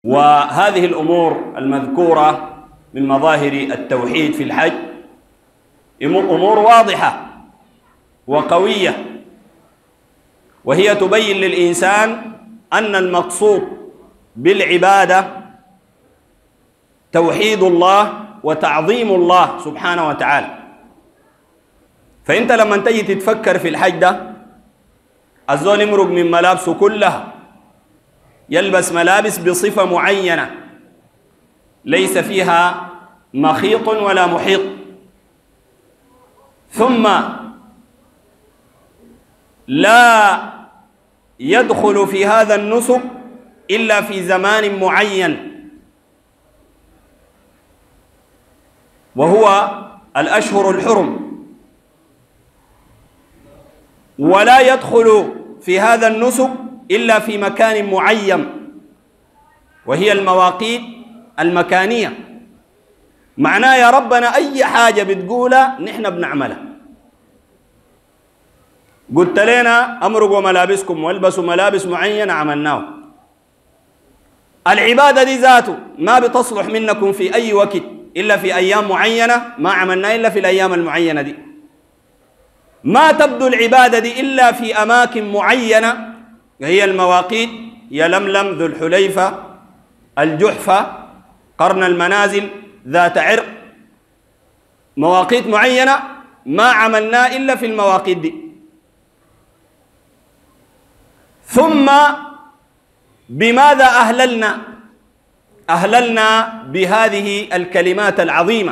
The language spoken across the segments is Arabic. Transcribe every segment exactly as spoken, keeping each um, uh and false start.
وهذه الأمور المذكورة من مظاهر التوحيد في الحج أمور واضحة وقوية، وهي تبين للإنسان أن المقصود بالعبادة توحيد الله وتعظيم الله سبحانه وتعالى. فأنت لما تجي تتفكر في الحج ده، الزول يمرق من ملابسه كلها، يلبس ملابس بصفة معينة ليس فيها مخيط ولا محيط، ثم لا يدخل في هذا النسك إلا في زمان معين وهو الأشهر الحرم، ولا يدخل في هذا النسك إلا في مكان معين وهي المواقيت المكانية. معناه يا ربنا أي حاجة بتقولها نحن بنعملها. قلت لنا أمرقوا ملابسكم والبسوا ملابس معينة، عملناه. العبادة دي ذاته ما بتصلح منكم في أي وقت إلا في أيام معينة، ما عملنا إلا في الأيام المعينة دي. ما تبدو العبادة دي إلا في أماكن معينة هي المواقيت، هي لملم، ذو الحليفة، الجحفة، قرن المنازل، ذات عرق، مواقيت معينة ما عملنا إلا في المواقيت دي. ثم بماذا أهللنا؟ أهللنا بهذه الكلمات العظيمة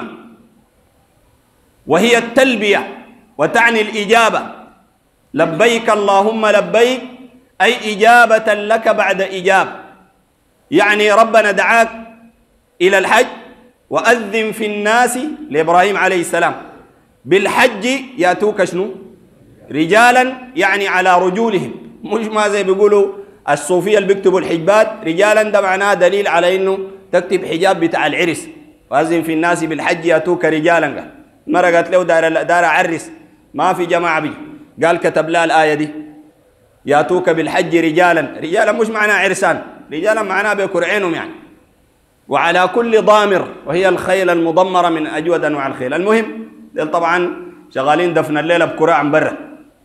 وهي التلبية، وتعني الإجابة. لبيك اللهم لبيك، أي إجابة لك بعد إجابة. يعني ربنا دعاك إلى الحج، وأذن في الناس لإبراهيم عليه السلام بالحج يأتوك شنو؟ رجالا، يعني على رجولهم، مش ما زي بيقولوا الصوفية اللي بيكتبوا الحجبات رجالا، ده معناه دليل على إنه تكتب حجاب بتاع العرس. وأذن في الناس بالحج يأتوك رجالا، مرة قالت له دار دار عرس ما في جماعة بي، قال كتب لها الآية دي يأتوك بالحج رجالا. رجالا مش معناه عرسان، رجالا معناه بكرعينهم يعني. وعلى كل ضامر، وهي الخيل المضمرة من أجود أنواع الخيل. المهم دول طبعا شغالين دفن الليلة بكراع من برا.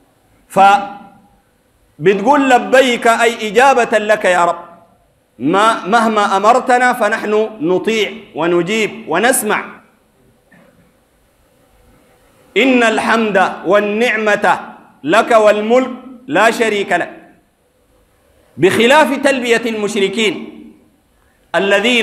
فبتقول لبيك أي إجابة لك يا رب، ما مهما أمرتنا فنحن نطيع ونجيب ونسمع. إن الحمد والنعمة لك والملك لا شريك لك، بخلاف تلبية المشركين الذين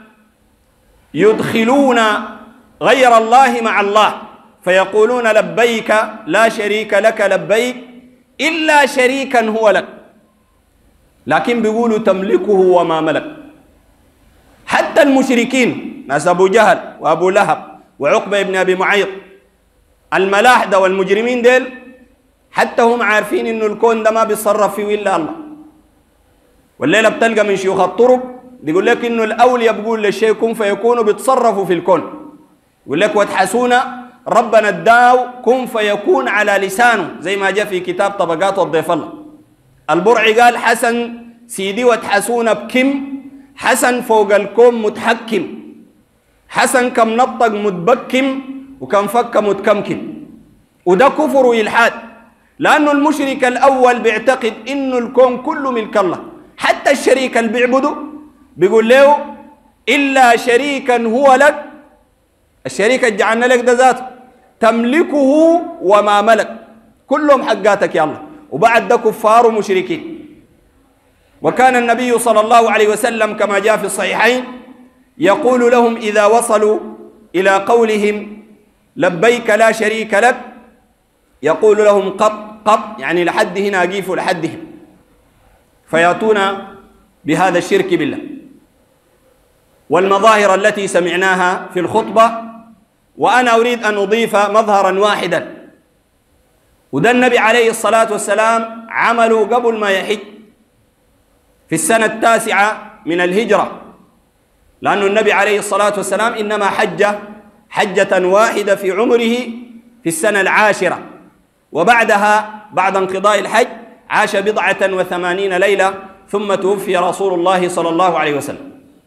يدخلون غير الله مع الله فيقولون لبيك لا شريك لك لبيك إلا شريكا هو لك، لكن بيقولوا تملكه وما ملك. حتى المشركين ناس أبو جهل وأبو لهب وعقبة بن أبي معيط، الملاحدة والمجرمين ديل، حتى هم عارفين إنه الكون ده ما بيتصرف فيه إلا الله. والليلة بتلقى من شيوخ الطرق بيقول لك إنه الأولياء بيقول للشيء كن فيكون بيتصرفوا في الكون. يقول لك وتحسونا ربنا اداه كن فيكون على لسانه، زي ما جاء في كتاب طبقات والضيف الله. البرعي قال حسن سيدي وتحسونا بكم، حسن فوق الكون متحكم، حسن كم نطق متبكم وكم فك متكمكم. وده كفر وإلحاد، لأنه المشرك الأول بيعتقد إنه الكون كله ملك الله. حتى الشريك اللي بيعبده بيقول له إلا شريكا هو لك، الشريك اللي جعلنا لك ده ذاته تملكه وما ملك، كلهم حقاتك يا الله. وبعد ده كفار ومشركين. وكان النبي صلى الله عليه وسلم كما جاء في الصحيحين يقول لهم إذا وصلوا إلى قولهم لبيك لا شريك لك، يقول لهم قط قط، يعني لحد هنا أقيفوا لحدهم، فيأتون بهذا الشرك بالله. والمظاهر التي سمعناها في الخطبة، وأنا أريد أن أضيف مظهرا واحدا، وده النبي عليه الصلاة والسلام عمله قبل ما يحج في السنة التاسعة من الهجرة، لأن النبي عليه الصلاة والسلام إنما حج حجة واحدة في عمره في السنة العاشرة، وبعدها بعد انقضاء الحج عاش بضعة وثمانين ليلة ثم توفي رسول الله صلى الله عليه وسلم.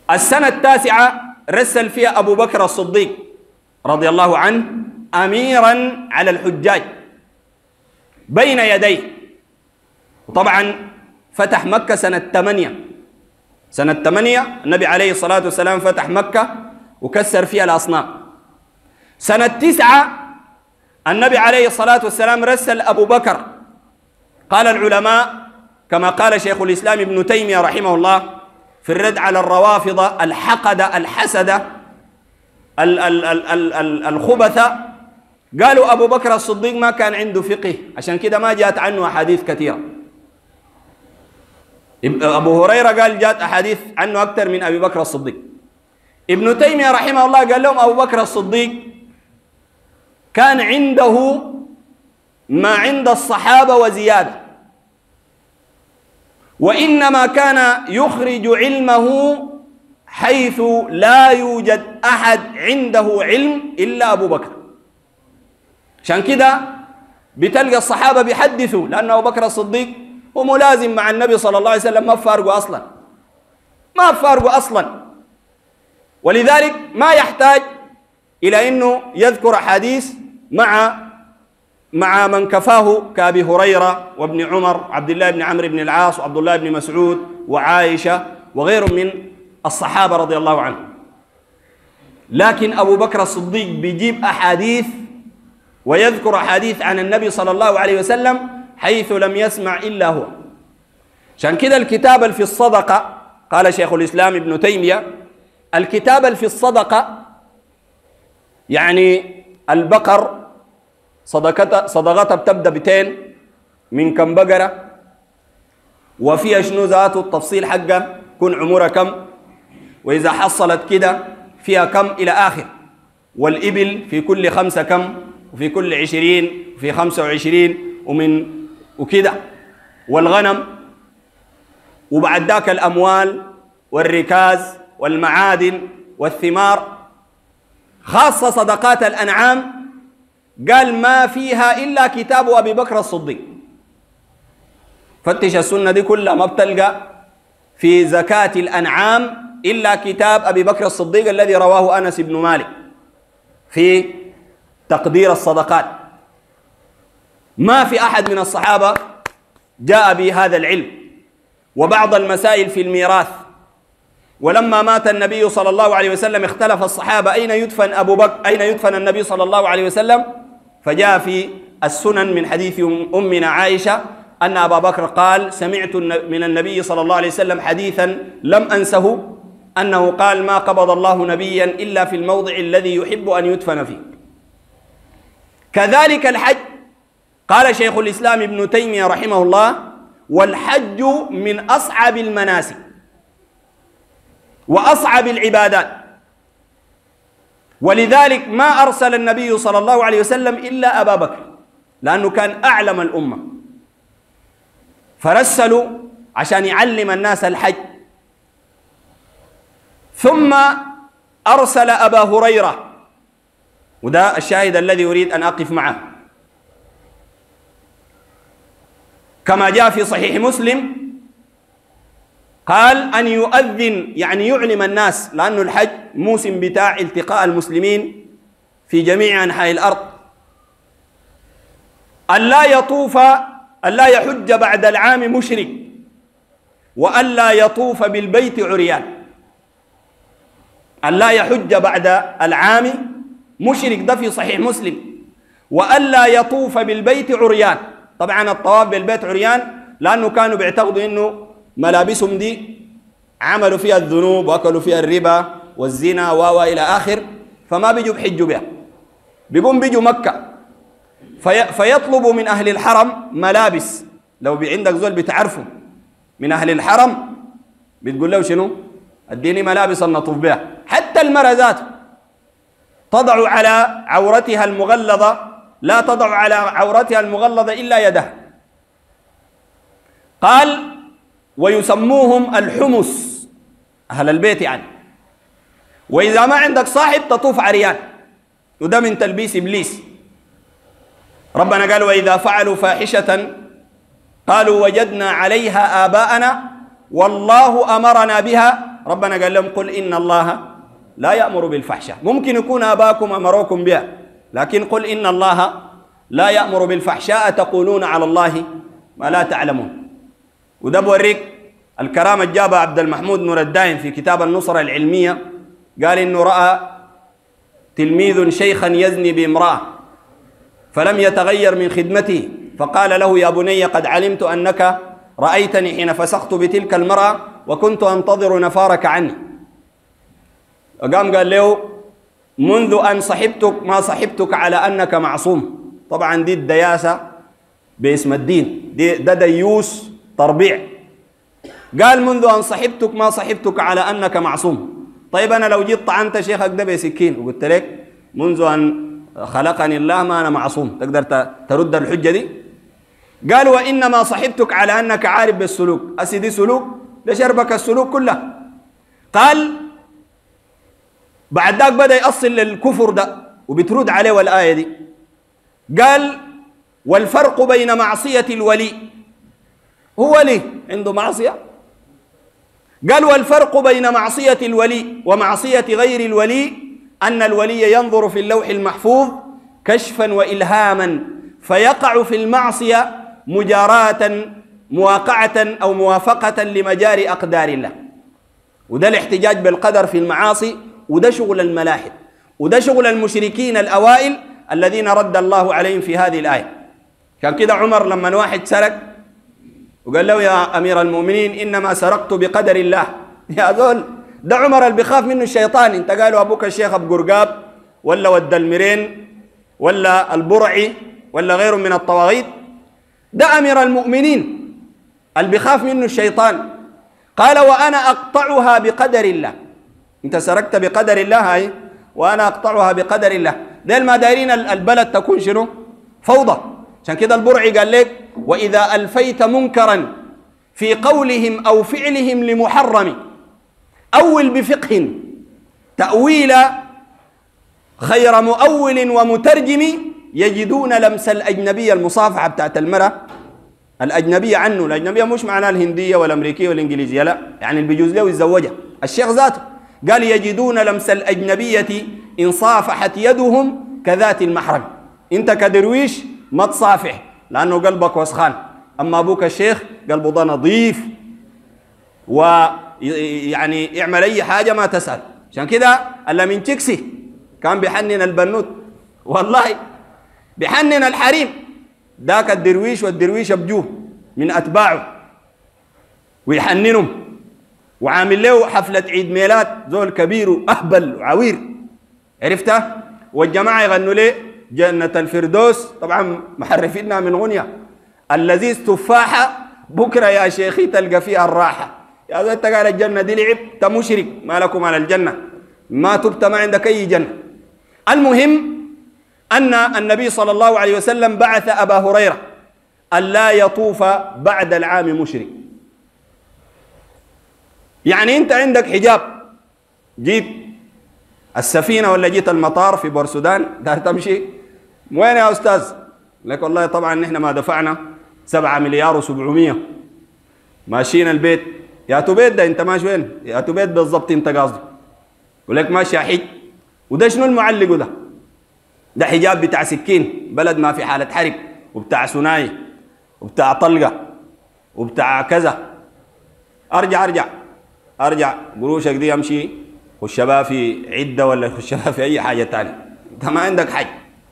السنة التاسعة رسل فيها أبو بكر الصديق رضي الله عنه أميرا على الحجاج بين يديه. وطبعا فتح مكة سنة ثمانية سنة ثمانية النبي عليه الصلاة والسلام فتح مكة وكسر فيها الأصنام. سنة تسعة النبي عليه الصلاة والسلام رسل أبو بكر. قال العلماء كما قال شيخ الإسلام ابن تيمية رحمه الله في الرد على الروافضة الحقدة الحسدة الخبثة، قالوا أبو بكر الصديق ما كان عنده فقه، عشان كده ما جاءت عنه أحاديث كثيرة. أبو هريرة قال جاءت أحاديث عنه أكثر من أبي بكر الصديق. ابن تيمية رحمه الله قال لهم أبو بكر الصديق كان عنده ما عند الصحابة وزيادة، وإنما كان يخرج علمه حيث لا يوجد أحد عنده علم إلا أبو بكر. عشان كده بتلقى الصحابة بيحدثوا، لأن أبو بكر الصديق هو ملازم مع النبي صلى الله عليه وسلم، ما فارقوا أصلا ما فارقوا أصلا ولذلك ما يحتاج إلى أنه يذكر حديث مع مع من كفاه كأبي هريرة وابن عمر عبد الله بن عمرو بن العاص وعبد الله بن مسعود وعائشة وغيرهم من الصحابة رضي الله عنهم. لكن أبو بكر الصديق بيجيب أحاديث ويذكر أحاديث عن النبي صلى الله عليه وسلم حيث لم يسمع إلا هو. عشان كده الكتاب في الصدقة، قال شيخ الإسلام ابن تيمية الكتاب في الصدقة يعني البقر صدقتها صدقتها بتبدأ بتين من كم بقرة، وفيها شنو ذاته التفصيل حقها، كن عمرها كم، وإذا حصلت كده فيها كم إلى آخر. والإبل في كل خمسة كم، وفي كل عشرين، وفي خمسة وعشرين ومن وكده، والغنم، وبعد ذاك الأموال والركاز والمعادن والثمار. خاصة صدقات الأنعام قال ما فيها إلا كتاب أبي بكر الصديق. فتش السنة دي كلها ما بتلقى في زكاة الأنعام إلا كتاب أبي بكر الصديق الذي رواه أنس بن مالك في تقدير الصدقات. ما في أحد من الصحابة جاء بهذا العلم. وبعض المسائل في الميراث، ولما مات النبي صلى الله عليه وسلم اختلف الصحابة أين يدفن أبو بكر أين يدفن النبي صلى الله عليه وسلم، فجاء في السنن من حديث أمنا عائشة أن أبا بكر قال سمعت من النبي صلى الله عليه وسلم حديثا لم أنسه أنه قال ما قبض الله نبيا إلا في الموضع الذي يحب أن يدفن فيه. كذلك الحج، قال شيخ الإسلام ابن تيمية رحمه الله والحج من أصعب المناسك وأصعب العبادات، ولذلك ما أرسل النبي صلى الله عليه وسلم إلا أبا بكر لأنه كان أعلم الأمة، فرسلوا عشان يعلم الناس الحج. ثم أرسل أبا هريرة، وده الشاهد الذي أريد أن أقف معه، كما جاء في صحيح مسلم قال أن يؤذن يعني يعلم الناس، لأنه الحج موسم بتاع التقاء المسلمين في جميع أنحاء الأرض، أن لا يطوف أن لا يحج بعد العام مشرك، وأن لا يطوف بالبيت عريان. أن لا يحج بعد العام مشرك ده في صحيح مسلم، وأن لا يطوف بالبيت عريان. طبعا الطواف بالبيت عريان لأنه كانوا بيعتقدوا إنه ملابسهم دي عملوا فيها الذنوب وأكلوا فيها الربا والزنا و إلى آخر، فما بيجوا بحجوا بها، بيقوم بيجوا مكة في فيطلبوا من أهل الحرم ملابس. لو عندك زول بتعرفه من أهل الحرم بتقول له شنو؟ اديني ملابس نطوف بها. حتى المرأة ذاته تضع على عورتها المغلظة، لا تضع على عورتها المغلظة إلا يدها. قال ويسموهم الحمس، أهل البيت يعني. وإذا ما عندك صاحب تطوف عريان، وده من تلبيس إبليس. ربنا قال وإذا فعلوا فاحشة قالوا وجدنا عليها آباءنا والله أمرنا بها ربنا قال لهم قل إن الله لا يأمر بالفحشاء. ممكن يكون آباكم أمروكم بها، لكن قل إن الله لا يأمر بالفحشاء تقولون على الله ما لا تعلمون. وده بوريك الكرامة جابها عبد المحمود نور الدائم في كتاب النصرة العلمية، قال إنه رأى تلميذ شيخا يزني بامرأة فلم يتغير من خدمته، فقال له يا بني قد علمت أنك رأيتني حين فسخت بتلك المرأة وكنت أنتظر نفارك عني. وقام قال له منذ أن صحبتك ما صحبتك على أنك معصوم. طبعا دي الدياسة باسم الدين، دي ده ديوس تربيع. قال منذ أن صحبتك ما صحبتك على أنك معصوم. طيب أنا لو جيت طعنت شيخك ده بسكين وقلت لك منذ أن خلقني الله ما أنا معصوم، تقدر ترد الحجة دي؟ قال وإنما صحبتك على أنك عارف بالسلوك. أسيدي سلوك لشربك السلوك كله. قال بعد ذاك بدأ يأصل للكفر ده وبترد عليه والآية دي. قال والفرق بين معصية الولي، هو ولي عنده معصية، قال والفرق بين معصية الولي ومعصية غير الولي أن الولي ينظر في اللوح المحفوظ كشفا وإلهاما فيقع في المعصية مجاراة مواقعة أو موافقة لمجاري أقدار الله. وده الاحتجاج بالقدر في المعاصي، وده شغل الملاحد، وده شغل المشركين الأوائل الذين رد الله عليهم في هذه الآية. كان كده عمر لما واحد سرق وقال له يا أمير المؤمنين إنما سرقت بقدر الله، يا ذول ده عمر اللي بيخاف منه الشيطان. انت قالوا أبوك الشيخ أبو قرقاب ولا والدلمرين ولا البرعي ولا غيره من الطواغيت، ده أمير المؤمنين اللي بيخاف منه الشيطان. قال وأنا أقطعها بقدر الله. انت سرقت بقدر الله هاي وأنا أقطعها بقدر الله. ديل ما دايرين البلد تكون شنو؟ فوضى. عشان كده البرعي قال لك وإذا ألفيت منكرا في قولهم أو فعلهم لمحرم أول بفقه تأويل خير مؤول ومترجم يجدون لمس الأجنبية. المصافحة بتاعت المرأة الأجنبية عنه، الأجنبية مش معناها الهندية والأمريكية والإنجليزية، لا، يعني اللي بيجوز له يتزوجها. الشيخ ذاته قال يجدون لمس الأجنبية إن صافحت يدهم كذات المحرم. أنت كدرويش ما تصافح لأنه قلبك وسخان، أما أبوك الشيخ قلبه ده نظيف ويعني اعمل أي حاجة ما تسأل. عشان كده ألا من تكسي كان بيحنن البنوت، والله بيحنن الحريم. ذاك الدرويش والدرويش أبجوه من أتباعه ويحننهم، وعامل له حفلة عيد ميلاد زول كبير وأهبل وعوير، عرفتها؟ والجماعة يغنوا ليه جنة الفردوس، طبعا محرفينها من غنية اللذيذ تفاحة بكرة يا شيخي تلقى فيها الراحة. يا زول انت قال الجنة دي لعب، انت مشرك ما لكم على الجنة، ما تبت ما عندك أي جنة. المهم أن النبي صلى الله عليه وسلم بعث أبا هريرة ألا يطوف بعد العام مشرك. يعني أنت عندك حجاب، جيت السفينة ولا جيت المطار في بورسودان دار تمشي وين يا أستاذ؟ لك والله طبعا نحن ما دفعنا سبعة مليار وسبعمية ماشيين البيت. يا تبيت ده أنت ماشي وين؟ يا تبيت بالضبط أنت قصدي، ولك ماشي حج. وده شنو المعلق ده؟ ده حجاب بتاع سكين، بلد ما في حالة حرب، وبتاع سناي وبتاع طلقة وبتاع كذا. أرجع أرجع أرجع قروشك دي أمشي خشبها في عدة ولا خشبها في أي حاجة تانية، أنت ما عندك حج.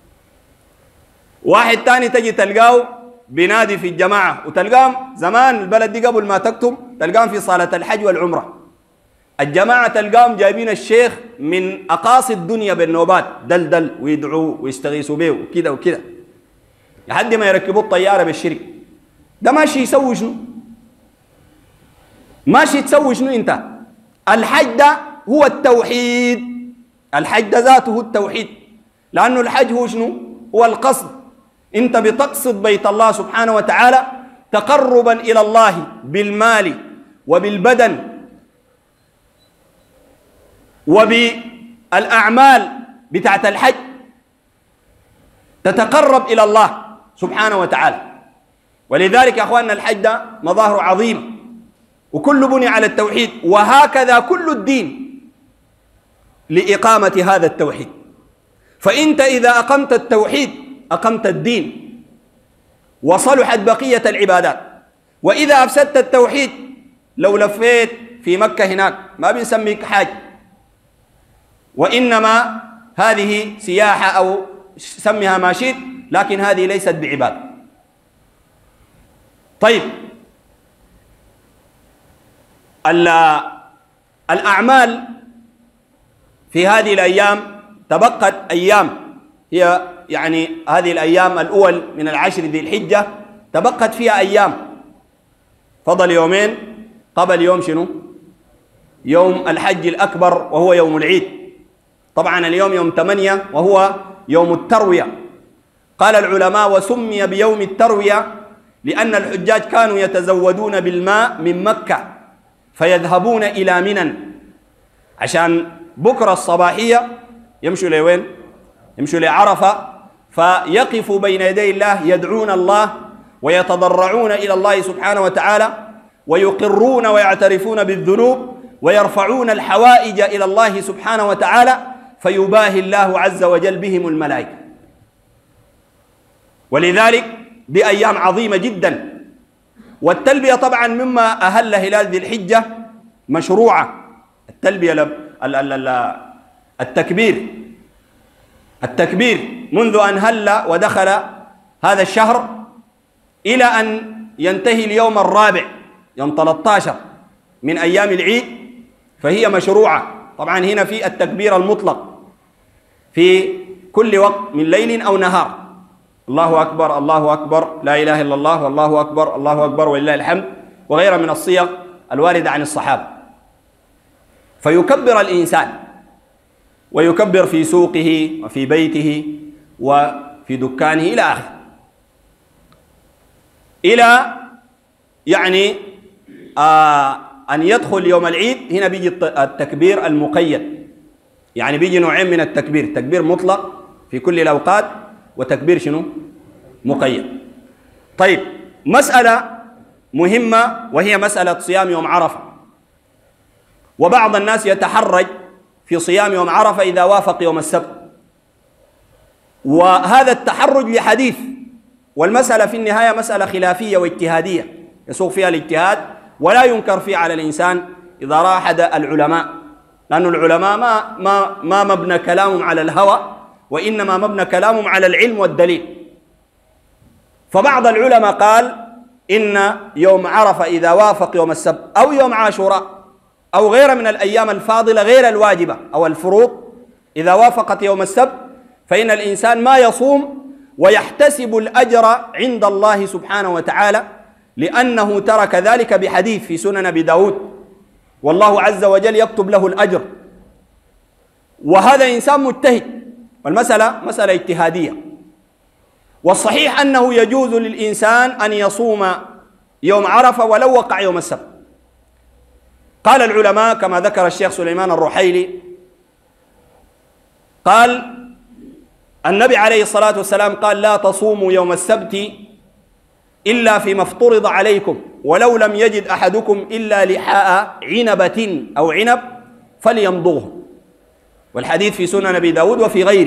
واحد تاني تجي تلقاه بنادي في الجماعة، وتلقاهم زمان البلد دي قبل ما تكتب تلقاهم في صالة الحج والعمرة. الجماعة تلقاهم جايبين الشيخ من أقاصي الدنيا بالنوبات دل دل ويدعوه ويستغيثوا به وكذا وكذا لحد ما يركبوا الطيارة بالشرك. ده ماشي يسوي شنو؟ ماشي تسوي شنو أنت؟ الحج ده هو التوحيد، الحج ده ذاته هو التوحيد، لأنه الحج هو شنو؟ هو القصد. أنت بتقصد بيت الله سبحانه وتعالى تقربا إلى الله بالمال وبالبدن وبالأعمال بتاعت الحج، تتقرب إلى الله سبحانه وتعالى. ولذلك يا أخواننا الحج ده مظاهر عظيمة، وكل بني على التوحيد، وهكذا كل الدين لإقامة هذا التوحيد. فأنت إذا أقمت التوحيد أقمت الدين وصلحت بقية العبادات، وإذا أفسدت التوحيد لو لفيت في مكة هناك ما بنسميك حاج، وإنما هذه سياحة أو سميها ما شئت، لكن هذه ليست بعبادة. طيب، الأعمال في هذه الأيام تبقت أيام، هي يعني هذه الأيام الأول من العشر ذي الحجة تبقت فيها أيام، فضل يومين قبل يوم شنو؟ يوم الحج الأكبر وهو يوم العيد. طبعا اليوم يوم ثمانية وهو يوم التروية. قال العلماء: وسمي بيوم التروية لأن الحجاج كانوا يتزودون بالماء من مكة فيذهبون إلى منى عشان بكرة الصباحية يمشوا لوين؟ يمشوا لعرفة، فيقفوا بين يدي الله يدعون الله ويتضرعون إلى الله سبحانه وتعالى، ويقرون ويعترفون بالذنوب ويرفعون الحوائج إلى الله سبحانه وتعالى، فيباهي الله عز وجل بهم الملائكة. ولذلك بأيام عظيمة جدا. والتلبية طبعا مما أهل هلال ذي الحجة مشروعة. التلبية التكبير التكبير منذ أن هل ودخل هذا الشهر إلى أن ينتهي اليوم الرابع يوم ثلاثة عشر من أيام العيد فهي مشروعة. طبعا هنا في التكبير المطلق في كل وقت من ليل أو نهار: الله أكبر الله أكبر لا إله إلا الله والله أكبر الله أكبر ولله الحمد، وغيرها من الصيغ الواردة عن الصحابة. فيكبر الإنسان ويكبر في سوقه وفي بيته وفي دكانه إلى آخره، إلى يعني آه أن يدخل يوم العيد. هنا بيجي التكبير المقيد، يعني بيجي نوعين من التكبير: تكبير مطلق في كل الأوقات، وتكبير شنو؟ مقيد. طيب، مسألة مهمة وهي مسألة صيام يوم عرفة. وبعض الناس يتحرج في صيام يوم عرفة إذا وافق يوم السبت، وهذا التحرج لحديث، والمسألة في النهاية مسألة خلافية واجتهادية يسوق فيها الاجتهاد، ولا ينكر فيه على الإنسان إذا رأى أحد العلماء، لأن العلماء ما ما ما مبنى كلامهم على الهوى، وإنما مبنى كلامهم على العلم والدليل. فبعض العلماء قال إن يوم عرفة إذا وافق يوم السبت أو يوم عاشوراء أو غير من الأيام الفاضلة غير الواجبة أو الفروض، إذا وافقت يوم السبت فإن الإنسان ما يصوم ويحتسب الأجر عند الله سبحانه وتعالى، لأنه ترك ذلك بحديث في سنن أبي داود: والله عز وجل يكتب له الأجر. وهذا إنسان مجتهد، والمسألة مسألة اجتهادية. والصحيح أنه يجوز للإنسان أن يصوم يوم عرفة ولو وقع يوم السبت. قال العلماء كما ذكر الشيخ سليمان الرحيلي، قال النبي عليه الصلاة والسلام قال: لا تصوموا يوم السبت إلا فيما افترض عليكم، ولو لم يجد أحدكم إلا لحاء عنبة أو عنب فليمضغه. والحديث في سنن أبي داود وفي غيره.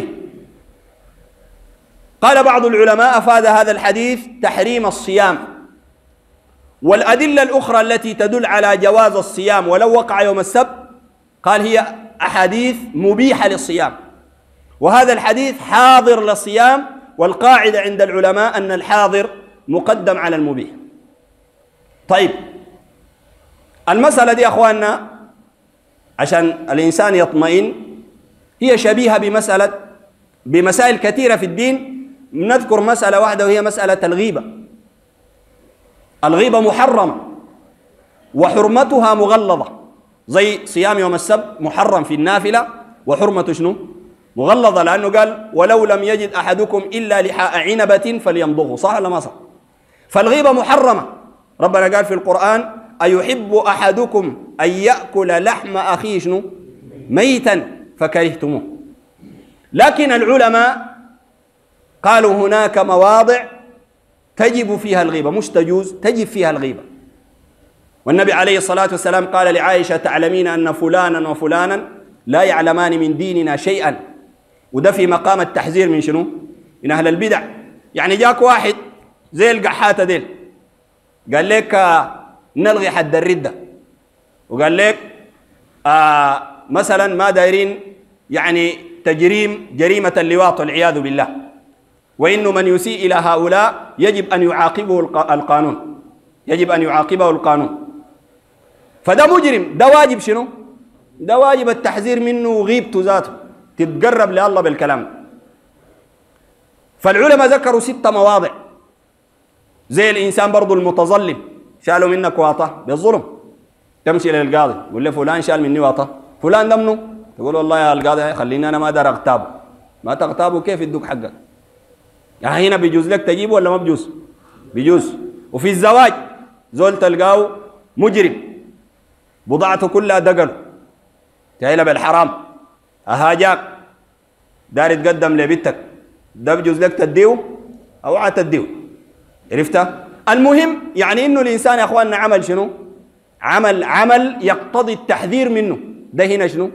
قال بعض العلماء: أفاد هذا الحديث تحريم الصيام، والأدلة الأخرى التي تدل على جواز الصيام ولو وقع يوم السبت قال هي أحاديث مبيحة للصيام، وهذا الحديث حاضر للصيام، والقاعدة عند العلماء أن الحاضر مقدم على المبيح. طيب، المسألة دي أخواننا عشان الإنسان يطمئن هي شبيهة بمسألة بمسائل كثيرة في الدين. نذكر مسألة واحدة وهي مسألة الغيبة. الغيبة محرمة وحرمتها مغلظة، زي صيام يوم السبت محرم في النافلة وحرمته شنو؟ مغلظة، لأنه قال: ولو لم يجد أحدكم إلا لحاء عنبة فليمضغه. صح ولا ما صح؟ فالغيبة محرمة. ربنا قال في القرآن: أيحب أحدكم أن يأكل لحم أخيه شنو؟ ميتا فكرهتموه. لكن العلماء قالوا هناك مواضع تجب فيها الغيبة، مش تجوز، تجب فيها الغيبة. والنبي عليه الصلاة والسلام قال لعائشة: تعلمين أن فلانا وفلانا لا يعلمان من ديننا شيئا. وده في مقام التحذير من شنو؟ من أهل البدع. يعني جاك واحد زي القحاتة ديل قال لك آه نلغي حد الردة، وقال لك آه مثلا ما دايرين يعني تجريم جريمة اللواط والعياذ بالله، وإنه من يسيء إلى هؤلاء يجب أن يعاقبه القانون، يجب أن يعاقبه القانون. فده مجرم، ده واجب شنو؟ ده واجب التحذير منه وغيبته ذاته، تتقرب لله بالكلام. فالعلماء ذكروا ست مواضع. زي الإنسان برضو المتظلم، شالوا منك واطة بالظلم، تمشي للقاضي يقول له فلان شال مني واطة، فلان ده منه؟ تقول والله يا القاضي خليني أنا ما أقدر أغتابه. ما تغتابه كيف يدوك حقك؟ يعني هنا بيجوز لك تجيبه ولا ما بيجوز؟ بيجوز. وفي الزواج زول تلقاه مجرم بضاعته كلها دقل جايله بالحرام، أهاجاك دار يتقدم لبيتك، ده بيجوز لك تديه أو عتديه. عرفتها؟ المهم يعني إنه الإنسان يا أخواننا عمل شنو؟ عمل عمل يقتضي التحذير منه، ده هنا شنو؟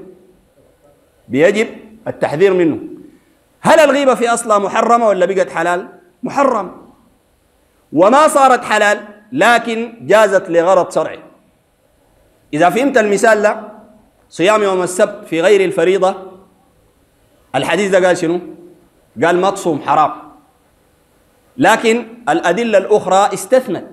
بيجب التحذير منه. هل الغيبة في أصلها محرمة ولا بقت حلال؟ محرم، وما صارت حلال لكن جازت لغرض شرعي. إذا فهمت المثال ده، صيام يوم السبت في غير الفريضة، الحديث ده قال شنو؟ قال ما تصوم حرام، لكن الأدلة الأخرى استثنت.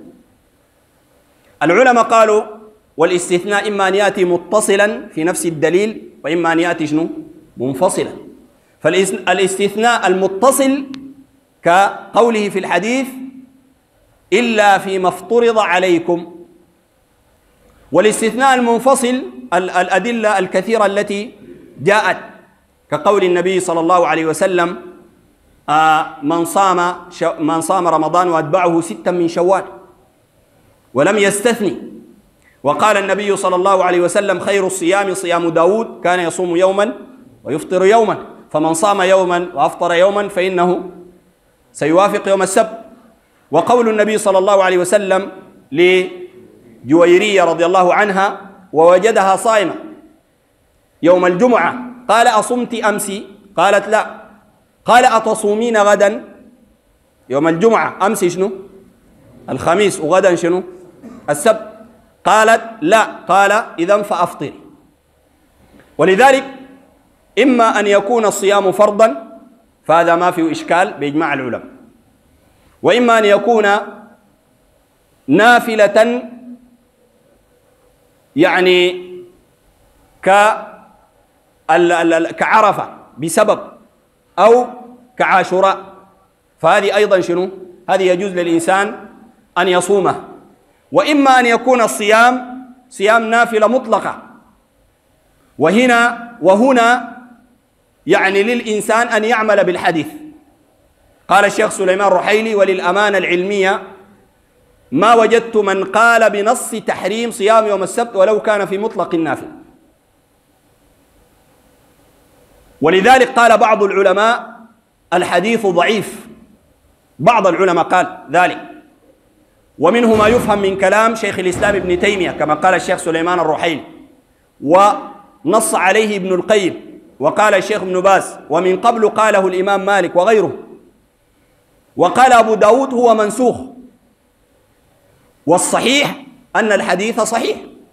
العلماء قالوا والاستثناء إما أن يأتي متصلا في نفس الدليل، وإما أن يأتي شنو؟ منفصلا. فالاستثناء المتصل كقوله في الحديث: إلا فيما افترض عليكم. والاستثناء المنفصل الأدلة الكثيرة التي جاءت كقول النبي صلى الله عليه وسلم: آه من صام من صام رمضان وأتبعه ستا من شوال، ولم يستثني. وقال النبي صلى الله عليه وسلم: خير الصيام صيام داود كان يصوم يوما ويفطر يوما، فمن صام يوما وأفطر يوما فإنه سيوافق يوم السبت. وقول النبي صلى الله عليه وسلم لجويرية رضي الله عنها ووجدها صائمة يوم الجمعة، قال: أصمت أمس؟ قالت: لا. قال: أتصومين غدا؟ يوم الجمعة أمس شنو؟ الخميس، وغدا شنو؟ السبت. قالت: لا. قال: إذن فأفطر. ولذلك إما أن يكون الصيام فرضا، فهذا ما فيه إشكال بإجماع العلماء، وإما أن يكون نافلة يعني كعرفة بسبب، أو كعاشوراء، فهذه أيضا شنو؟ هذه يجوز للإنسان أن يصومه. وإما أن يكون الصيام صيام نافلة مطلقة، وهنا وهنا يعني للإنسان أن يعمل بالحديث. قال الشيخ سليمان الرحيلي: وللأمانة العلمية ما وجدت من قال بنص تحريم صيام يوم السبت ولو كان في مطلق النافل. ولذلك قال بعض العلماء الحديث ضعيف، بعض العلماء قال ذلك، ومنه ما يفهم من كلام شيخ الإسلام ابن تيمية كما قال الشيخ سليمان الرحيلي، ونص عليه ابن القيم، وقال الشيخ ابن باز، ومن قبل قاله الإمام مالك وغيره. وقال أبو داود هو منسوخ، والصحيح أن الحديث صحيح.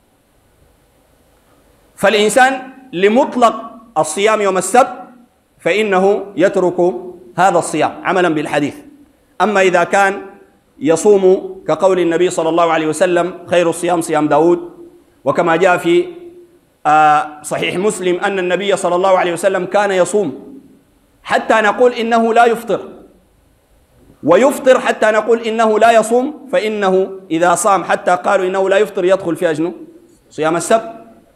فالإنسان لمطلق الصيام يوم السبت فإنه يترك هذا الصيام عملا بالحديث. أما إذا كان يصوم كقول النبي صلى الله عليه وسلم: خير الصيام صيام داود، وكما جاء في صحيح مسلم أن النبي صلى الله عليه وسلم كان يصوم حتى نقول إنه لا يفطر، ويفطر حتى نقول إنه لا يصوم، فإنه إذا صام حتى قالوا إنه لا يفطر يدخل في أجنه صيام السبت.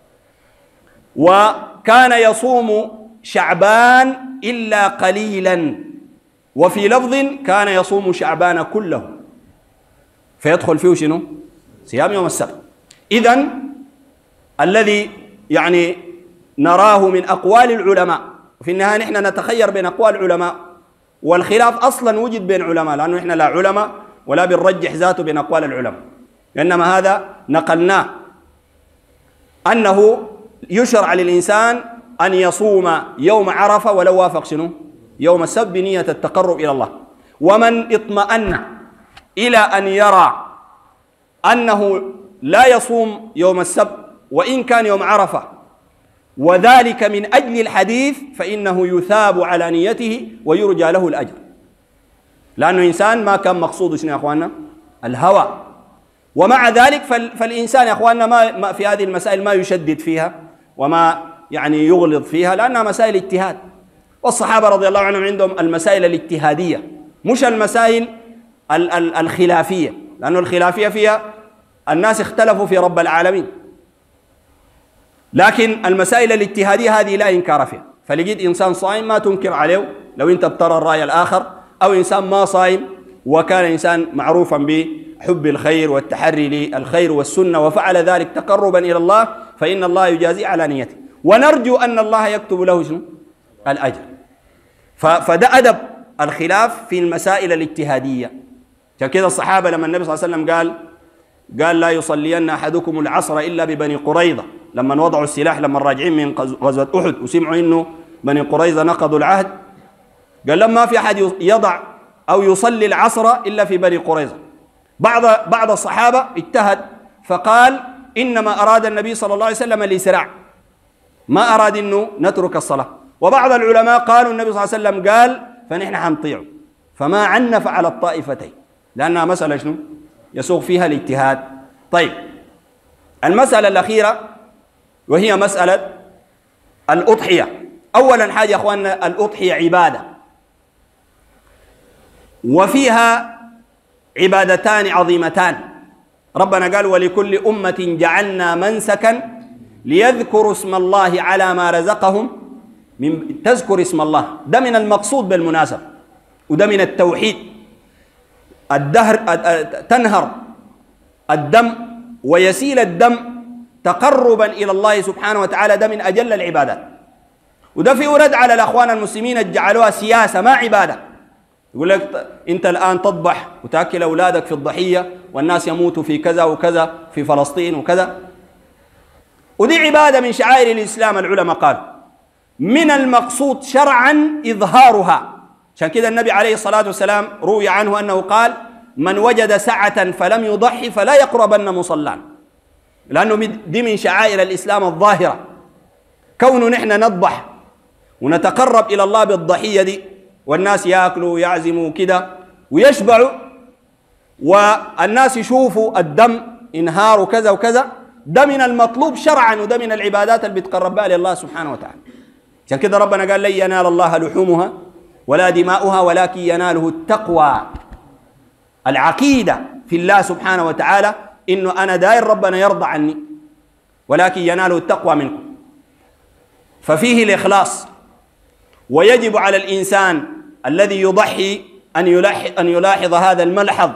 وكان يصوم شعبان إلا قليلا، وفي لفظ كان يصوم شعبان كله، فيدخل فيه شنو؟ صيام يوم السبت. إذن الذي يعني نراه من أقوال العلماء، وفي النهاية نحن نتخير بين أقوال العلماء، والخلاف أصلا وجد بين علماء، لأنه نحن لا علماء ولا بنرجح ذاته بين أقوال العلماء. إنما هذا نقلناه أنه يشرع للإنسان أن يصوم يوم عرفة ولو وافق شنو؟ يوم السبت بنية التقرب إلى الله. ومن اطمأن إلى أن يرى أنه لا يصوم يوم السبت وإن كان يوم عرفة وذلك من أجل الحديث فإنه يثاب على نيته ويرجى له الأجر، لأنه إنسان ما كان مقصود شنو يا أخواننا؟ الهوى. ومع ذلك فالإنسان يا أخواننا ما في هذه المسائل ما يشدد فيها وما يعني يغلظ فيها، لأنها مسائل اجتهاد. والصحابة رضي الله عنهم عندهم المسائل الاجتهادية مش المسائل الخلافية، لأنه الخلافية فيها الناس اختلفوا في رب العالمين، لكن المسائل الاجتهادية هذه لا إنكار فيها. فلقيت إنسان صائم ما تنكر عليه لو أنت بترى الرأي الآخر، أو إنسان ما صائم وكان إنسان معروفا بحب الخير والتحري للخير والسنة وفعل ذلك تقربا إلى الله، فإن الله يجازي على نيته، ونرجو أن الله يكتب له شنو؟ الأجر. فده أدب الخلاف في المسائل الاجتهادية. عشان كده الصحابة لما النبي صلى الله عليه وسلم قال قال لا يصلين أحدكم العصر إلا ببني قريظة، لما وضعوا السلاح لما راجعين من غزوة أحد وسمعوا إنه بني قريظة نقضوا العهد، قال لما ما في أحد يضع أو يصلي العصر إلا في بني قريظة. بعض بعض الصحابة اجتهد فقال إنما أراد النبي صلى الله عليه وسلم الإسراع، ما أراد إنه نترك الصلاة. وبعض العلماء قالوا النبي صلى الله عليه وسلم قال فنحن حنطيعه، فما عنف على الطائفتين، لأنها مسألة شنو؟ يسوق فيها الاجتهاد. طيب، المسألة الأخيرة وهي مسألة الأضحية. أولا حاجة يا أخواننا، الأضحية عبادة، وفيها عبادتان عظيمتان. ربنا قال ولكل أمة جعلنا منسكا ليذكروا اسم الله على ما رزقهم من تذكر اسم الله، ده من المقصود بالمناسبة، وده من التوحيد. الدهر تنهر الدم ويسيل الدم تقربا إلى الله سبحانه وتعالى، ده من أجل العبادات. وده في ورد على الأخوان المسلمين اللي جعلوها سياسة ما عبادة. يقول لك أنت الآن تضبح وتأكل أولادك في الضحية والناس يموتوا في كذا وكذا في فلسطين وكذا، ودي عبادة من شعائر الإسلام. العلماء قالوا من المقصود شرعا إظهارها. عشان كده النبي عليه الصلاة والسلام روي عنه أنه قال من وجد سعة فلم يضحي فلا يقربن مصلانا، لأنه دي من شعائر الإسلام الظاهرة. كونه نحن نضبح ونتقرب إلى الله بالضحية دي، والناس يأكلوا ويعزموا كده ويشبعوا والناس يشوفوا الدم انهار وكذا وكذا، ده من المطلوب شرعا، وده من العبادات اللي بتقرب بها لله سبحانه وتعالى. عشان كده ربنا قال لن ينال الله لحومها ولا دماؤها ولكن يناله التقوى. العقيدة في الله سبحانه وتعالى إنه أنا داير ربنا يرضى عني، ولكن يناله التقوى منكم. ففيه الإخلاص، ويجب على الإنسان الذي يضحي أن يلاحظ, أن يلاحظ هذا الملحظ،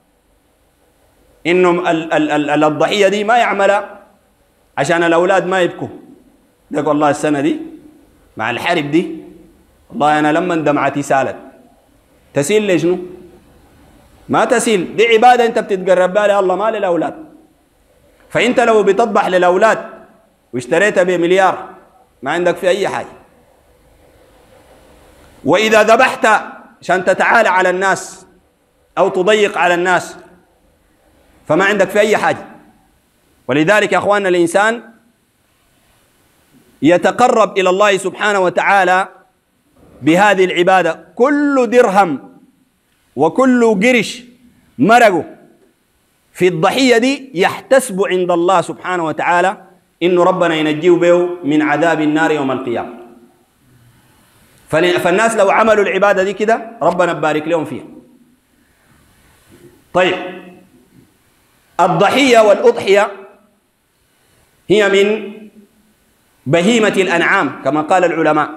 إنه الضحية دي ما يعملها عشان الأولاد ما يبكوا. يقول والله السنة دي مع الحرب دي والله أنا لما دمعتي سالت، تسيل ليش شنو؟ ما تسيل، دي عبادة أنت بتتقرب بها الله ما للأولاد. فأنت لو بتضبح للأولاد واشتريتها بمليار ما عندك في أي حاجة. وإذا ذبحت عشان تتعالى على الناس أو تضيق على الناس فما عندك في أي حاجة. ولذلك يا أخواننا الإنسان يتقرب إلى الله سبحانه وتعالى بهذه العبادة. كل درهم وكل قرش مرقه في الضحية دي يحتسب عند الله سبحانه وتعالى إنه ربنا ينجيه به من عذاب النار يوم القيامة. فالناس لو عملوا العبادة دي كده ربنا بارك لهم فيها. طيب، الضحية والأضحية هي من بهيمة الأنعام كما قال العلماء،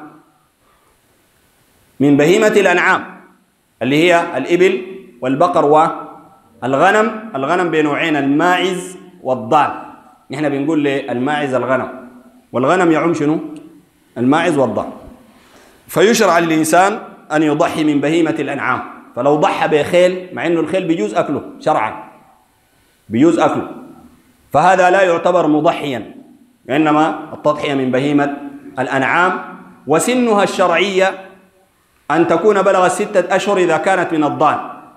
من بهيمة الأنعام اللي هي الإبل والبقر والغنم. الغنم بنوعين، الماعز والضال. نحن بنقول للماعز الغنم، والغنم يعم شنو؟ الماعز والضال. فيشرع للإنسان أن يضحي من بهيمة الأنعام. فلو ضحى بخيل، مع إنه الخيل بيجوز أكله شرعا، بيجوز أكله، فهذا لا يعتبر مضحيا، وإنما التضحية من بهيمة الأنعام. وسنها الشرعية أن تكون بلغت ستة أشهر إذا كانت من الضان،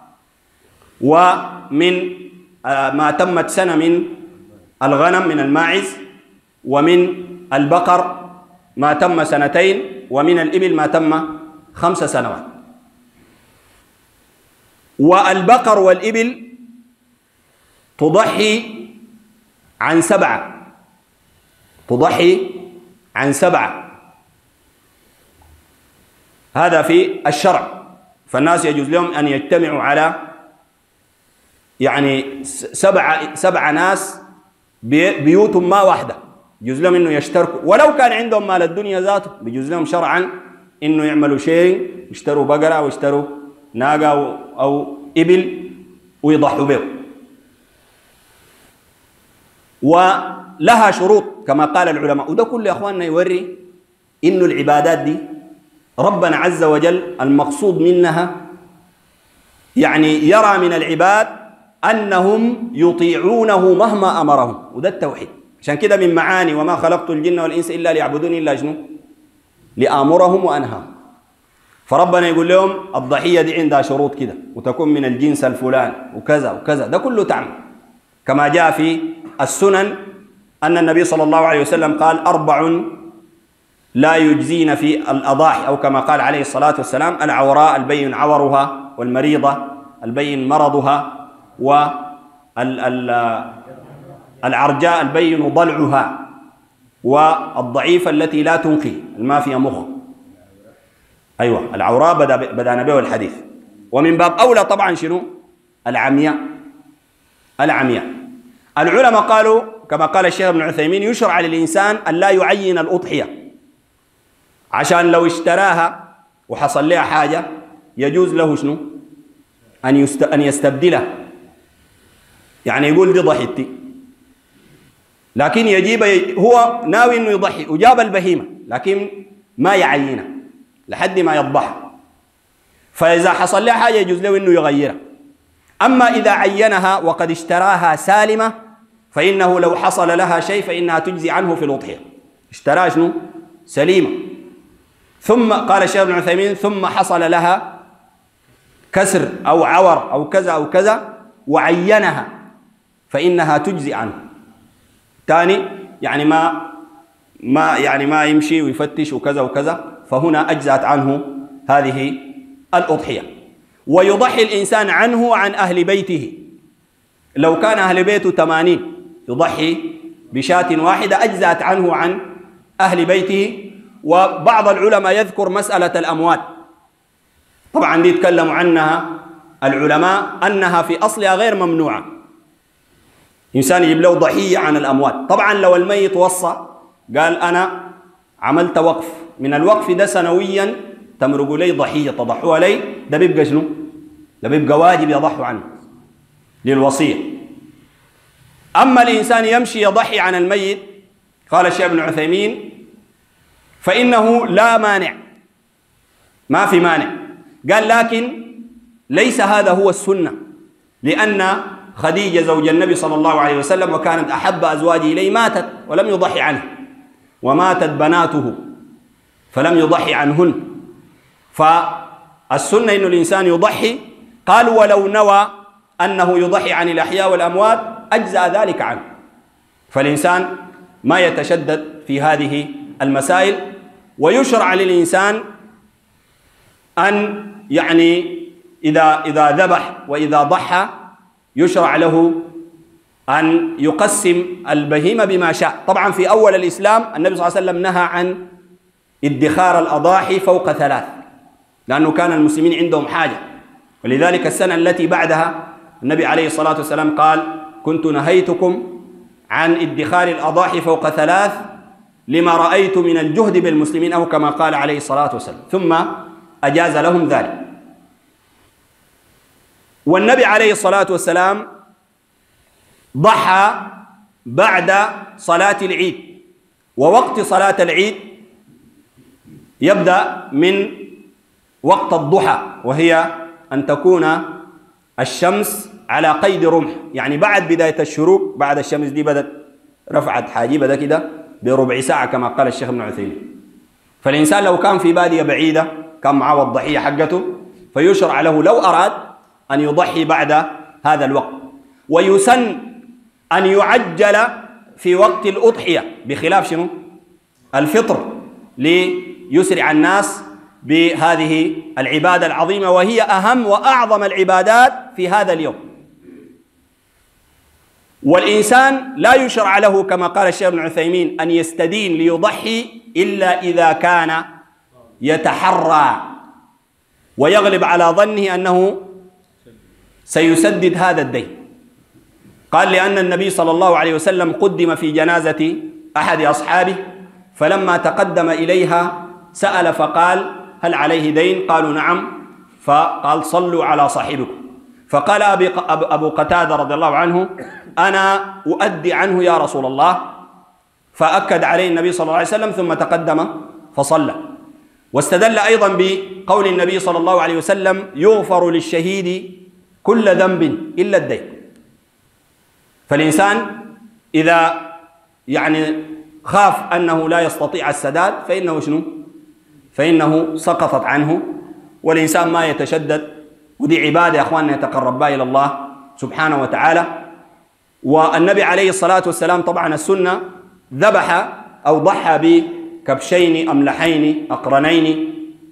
ومن ما تمت سنة من الغنم من الماعز، ومن البقر ما تم سنتين، ومن الإبل ما تم خمس سنوات. والبقر والإبل تضحي عن سبعة، تضحي عن سبعة، هذا في الشرع. فالناس يجوز لهم أن يجتمعوا على يعني سبعة سبعة ناس بيوتهم ما واحدة، يجوز لهم إنه يشتركوا، ولو كان عندهم مال الدنيا ذاته بيجوز لهم شرعا إنه يعملوا شيء، يشتروا بقرة أو يشتروا ناقة أو, أو إبل ويضحوا به. ولها شروط كما قال العلماء، وده كله يا أخواننا يوري إنه العبادات دي ربنا عز وجل المقصود منها يعني يرى من العباد أنهم يطيعونه مهما أمرهم، وده التوحيد. عشان كده من معاني وما خلقت الجن والإنس إلا ليعبدون إلا جنو لآمرهم وأنهاهم. فربنا يقول لهم الضحية دي عندها شروط كده، وتكون من الجنس الفلان وكذا وكذا، ده كله تعمل. كما جاء في السنن أن النبي صلى الله عليه وسلم قال أربع لا يجزين في الأضاحي، أو كما قال عليه الصلاة والسلام العوراء البين عورها، والمريضة البين مرضها، والعرجاء البين ضلعها، والضعيفة التي لا تنقي ما فيها مخ. أيوة العوراء بدأ بدأنا به الحديث. ومن باب أولى طبعا شنو؟ العمياء. العمياء العلماء قالوا كما قال الشيخ ابن عثيمين يشرع للإنسان أن لا يعين الأضحية، عشان لو اشتراها وحصل لها حاجة يجوز له شنو؟ أن يست... أن يستبدلها، يعني يقول دي ضحيتي، لكن يجيب هو ناوي إنه يضحي وجاب البهيمة لكن ما يعينها لحد ما يضحى، فإذا حصل لها حاجة يجوز له إنه يغيرها. أما إذا عينها وقد اشتراها سالمة فإنه لو حصل لها شيء فإنها تجزي عنه في الأضحية. اشتراها شنو؟ سليمة، ثم قال الشيخ ابن عثيمين ثم حصل لها كسر أو عور أو كذا أو كذا وعينها فإنها تجزي عنه. ثاني يعني ما ما يعني ما يمشي ويفتش وكذا وكذا، فهنا أجزأت عنه هذه الأضحية. ويضحي الإنسان عنه وعن أهل بيته، لو كان أهل بيته ثمانين يضحي بشاة واحدة أجزأت عنه عن أهل بيته. وبعض العلماء يذكر مسألة الأموات، طبعا دي يتكلموا عنها العلماء أنها في أصلها غير ممنوعة، إنسان يجيب له ضحية عن الأموات. طبعا لو الميت وصى قال أنا عملت وقف، من الوقف ده سنويا تمرقوا لي ضحية تضحوها لي، ده بيبقى شنو؟ ده بيبقى واجب يضحوا عنه للوصية. أما الإنسان يمشي يضحي عن الميت قال الشيخ ابن عثيمين فإنه لا مانع، ما في مانع. قال لكن ليس هذا هو السنة، لأن خديجة زوج النبي صلى الله عليه وسلم وكانت أحب أزواجه إليه ماتت ولم يضحي عنه، وماتت بناته فلم يضحي عنهن، فالسنة إنه الإنسان يضحي. قال ولو نوى أنه يضحي عن الأحياء والأموات أجزأ ذلك عنه. فالإنسان ما يتشدد في هذه المسائل، ويشرع للإنسان أن يعني إذا إذا ذبح وإذا ضحى يشرع له أن يقسم البهيمة بما شاء. طبعا في أول الإسلام النبي صلى الله عليه وسلم نهى عن ادخار الأضاحي فوق ثلاث، لأنه كان المسلمين عندهم حاجة، ولذلك السنة التي بعدها النبي عليه الصلاة والسلام قال كنت نهيتكم عن ادخار الأضاحي فوق ثلاث لما رأيت من الجهد بالمسلمين، أو كما قال عليه الصلاة والسلام، ثم أجاز لهم ذلك. والنبي عليه الصلاة والسلام ضحى بعد صلاة العيد، ووقت صلاة العيد يبدأ من وقت الضحى، وهي أن تكون الشمس على قيد رمح، يعني بعد بداية الشروق، بعد الشمس دي بدأت رفعت حاجبها ده كده بربع ساعة كما قال الشيخ ابن عثيمين. فالإنسان لو كان في بادية بعيدة كان معه الضحية حقته فيشرع له لو أراد أن يضحي بعد هذا الوقت. ويسن أن يعجل في وقت الأضحية بخلاف شنو؟ الفطر، ليسرع الناس بهذه العبادة العظيمة وهي أهم وأعظم العبادات في هذا اليوم. والإنسان لا يشرع له كما قال الشيخ ابن عثيمين أن يستدين ليضحي إلا إذا كان يتحرى ويغلب على ظنه أنه سيسدد هذا الدين. قال لأن النبي صلى الله عليه وسلم قدم في جنازة أحد أصحابه، فلما تقدم إليها سأل فقال: هل عليه دين؟ قالوا: نعم. فقال: صلوا على صاحبكم. فقال أبو قتادة رضي الله عنه: أنا أؤدي عنه يا رسول الله. فأكد عليه النبي صلى الله عليه وسلم ثم تقدم فصلى. واستدل أيضا بقول النبي صلى الله عليه وسلم: يغفر للشهيد كل ذنب إلا الدين. فالإنسان إذا يعني خاف أنه لا يستطيع السداد فإنه شنو؟ فإنه سقطت عنه، والإنسان ما يتشدد، ودي عبادة يا أخواننا يتقرب بها إلى الله سبحانه وتعالى. والنبي عليه الصلاة والسلام طبعا السنة ذبح أو ضحى بكبشين أملحين أقرنين،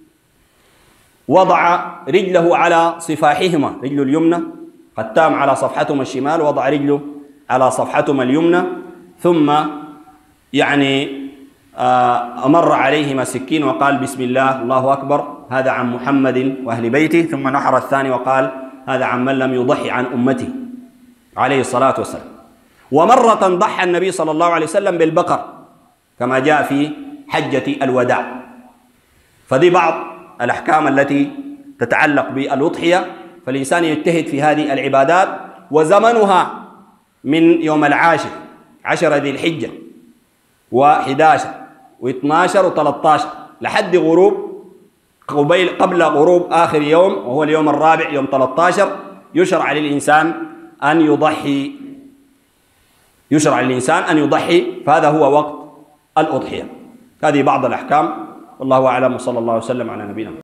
وضع رجله على صفاحهما، رجله اليمنى قدام على صفحتهما الشمال، وضع رجله على صفحتهما اليمنى، ثم يعني أمر عليهما سكين وقال: بسم الله الله أكبر، هذا عن محمد وأهل بيته. ثم نحر الثاني وقال: هذا عن من لم يضحي عن أمته عليه الصلاة والسلام. ومرة ضحى النبي صلى الله عليه وسلم بالبقر كما جاء في حجة الوداع. فدي بعض الأحكام التي تتعلق بالأضحية، فالإنسان يجتهد في هذه العبادات. وزمنها من يوم العاشر، عشر ذي الحجة وإحدى عشر واثني عشر وثلاثة عشر لحد غروب قبل غروب آخر يوم وهو اليوم الرابع يوم ثلاثة عشر يشرع للإنسان أن يضحي يشرع للإنسان أن يضحي فهذا هو وقت الأضحية. هذه بعض الأحكام، والله أعلم، وصلى الله وسلم على نبينا.